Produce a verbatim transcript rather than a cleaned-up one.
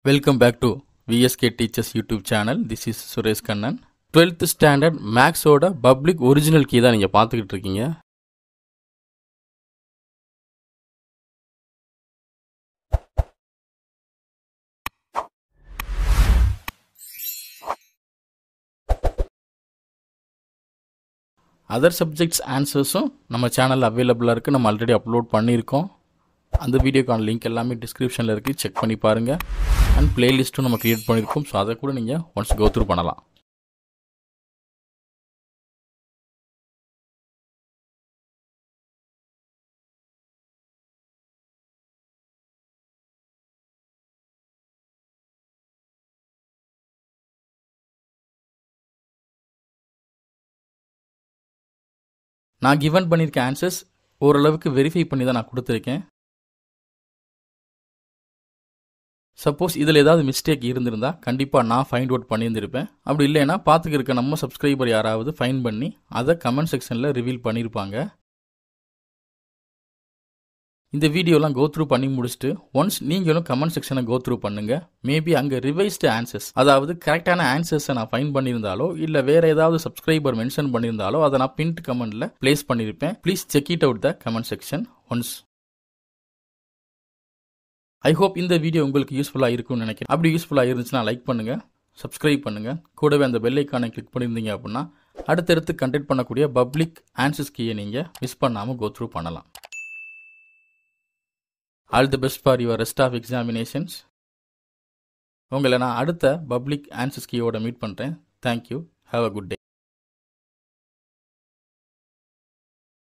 Welcome back to V S K Teachers YouTube channel. This is Suresh Kannan. twelfth standard Max ஓட public original key தான் நீங்க பார்த்துக்கிட்டு இருக்கீங்க. Other subjects answersம் நம்ம சேனல்ல அவைலபிளா இருக்கு. நம்ம ஆல்ரெடி அப்லோட் பண்ணியிருக்கோம். அந்த வீடியோக்கான லிங்க் எல்லாமே டிஸ்கிரிப்ஷனில் இருக்குது, செக் பண்ணி பாருங்கள். அண்ட் பிளேலிஸ்ட்டும் நம்ம க்ரியேட் பண்ணியிருக்கோம், ஸோ அதை கூட நீங்கள் ஒன்ஸ் கோ த்ரூ பண்ணலாம். நான் கிவன் பண்ணியிருக்க ஆன்சர்ஸ் ஓரளவுக்கு வெரிஃபை பண்ணி தான் நான் கொடுத்துருக்கேன். சப்போஸ் இதில் ஏதாவது மிஸ்டேக் இருந்திருந்தா கண்டிப்பாக நான் ஃபைண்ட் அவுட் பண்ணியிருந்திருப்பேன். அப்படி இல்லைன்னா பார்த்துக்க இருக்க நம்ம சப்ஸ்கிரைபர் யாராவது ஃபைன் பண்ணி அதை கமெண்ட் செக்ஷனில் ரிவீல் பண்ணியிருப்பாங்க. இந்த வீடியோலாம் கோ த்ரூ பண்ணி முடிச்சுட்டு ஒன்ஸ் நீங்களும் கமெண்ட் செக்ஷனை கோ த்ரூ பண்ணுங்கள். மேபி அங்கே ரிவைஸ்டு ஆன்சர்ஸ், அதாவது கரெக்டான ஆன்சர்ஸை நான் ஃபைன் பண்ணியிருந்தாலோ இல்லை வேறு ஏதாவது சப்ஸ்கிரைபர் மென்ஷன் பண்ணியிருந்தாலோ அதை நான் பின்ட் கமெண்ட்டில் பிளேஸ் பண்ணியிருப்பேன். Please check it out the comment section once. I hope இந்த வீடியோ உங்களுக்கு யூஸ்ஃபுல்லாக இருக்கும்னு நினைக்கிறேன். அப்படி யூஸ்ஃபுல்லாக இருந்துச்சுன்னா லைக் பண்ணுங்கள், சப்ஸ்கிரைப் பண்ணுங்கள், கூடவே அந்த பெல் ஐக்கானை கிளிக் பண்ணியிருந்தீங்க அப்படின்னா அடுத்தடுத்து கண்டக்ட் பண்ணக்கூடிய பப்ளிக் ஆன்சர்ஸ் கீயை நீங்கள் மிஸ் பண்ணாமல் கோ த்ரூ பண்ணலாம். All the best for your rest of examinations. உங்களை நான் அடுத்த பப்ளிக் ஆன்சர்ஸ் கீயோட மீட் பண்ணுறேன். Thank you. Have a good day.